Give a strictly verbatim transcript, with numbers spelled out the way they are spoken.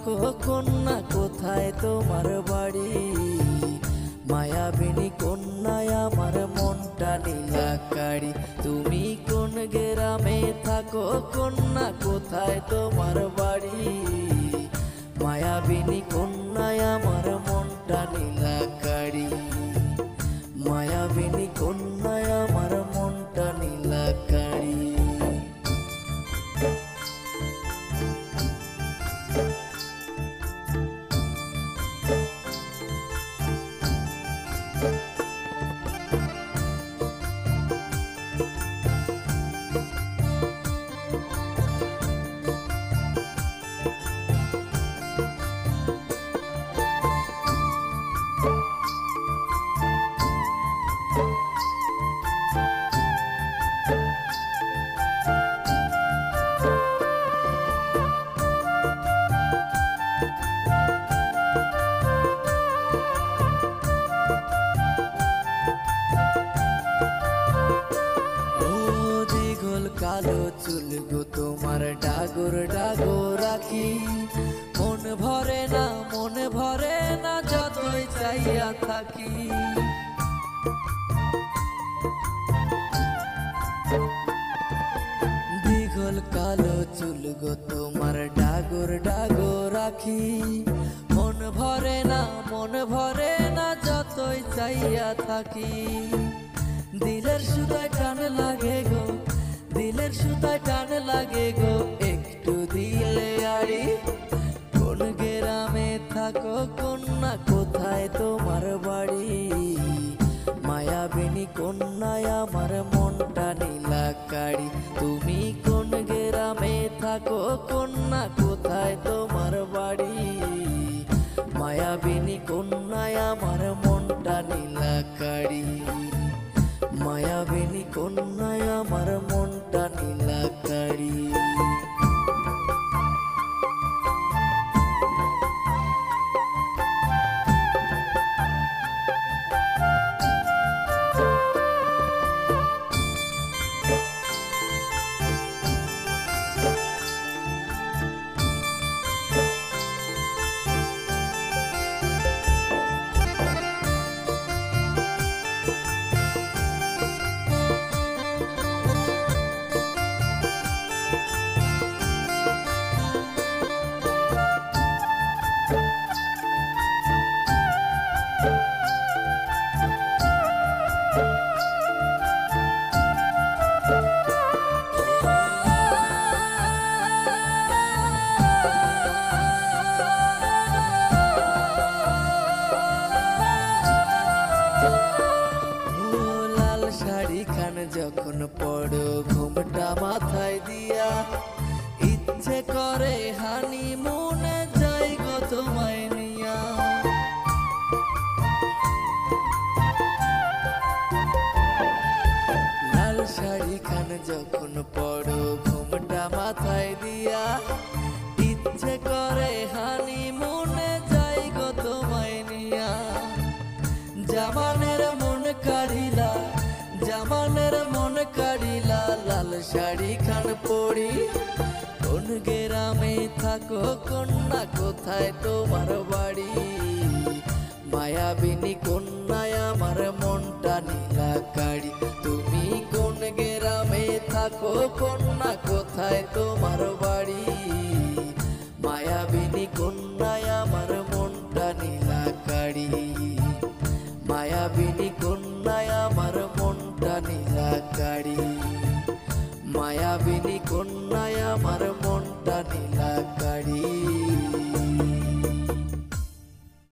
থাকো কন্যা কোথায় তোমার বাড়ি? মায়াবিনী কন্যায় আমার মনটা নীলাকারি। তুমি কোন গ্রামে থাকো কন্যা কোথায় তোমার বাড়ি? মায়াবিনী কন্যায় আমার মনটা নীলাকারি। মায়াবিনী কন্যায় আমার মনটা নীলাকারি। কালো চুল গো তোমার ডাগর ডাগর রাখি। মন ভরে না মন ভরে না যতই চাইয়া থাকি। দীঘল কালো চুল গো তোমার ডাগর ডাগর রাখি। মন ভরে না মন ভরে না যতই চাইয়া থাকি। দিলের সুতায় টান লাগে গো দিলের সুতায় টান লাগে গো একটু দিলে আড়ি। কোন গ্রামে থাকো কন্যা কোথায় তোমার বাড়ি? মায়াবিনী কন্যায় আমার মনটা নীলাকারি। তুমি কোন গ্রামে থাকো কন্যা কোথায় তোমার বাড়ি? মায়াবিনী কন্যায় আমার মনটা নীলাকারি। মায়াবিনী কন্যায় আমার মনটা নীলাকারি। যখন পড়ো ঘুমটা মাথায় দিয়া ইচ্ছে করে হানি মনে যাই গো তোমায় নিয়া। লাল শাড়ি খান যখন পড়ো ঘুমটা মাথায় দিয়া ইচ্ছে করে হানি মনে যাই গো তোমায় নিয়া। জামানের মন কাড়িলা জামানের মন কাড়িলা লাল শাড়ি খান পরি। কোন গ্রামে থাকো কন্যা কোথায় তোমার বাড়ি? মায়াবিনী কন্যায় আমার মনটা নীলাকারি। তুমি কোন গ্রামে থাকো কন্যা কোথায় তোমার বাড়ি? মায়াবিনী কন্যায় আমার মনটা নীলাকারি। মায়াবিনী কন্যায় আমার মনটা নীলাকারি। মায়াবিনী কন্যায় আমার মনটা নীলাকারি।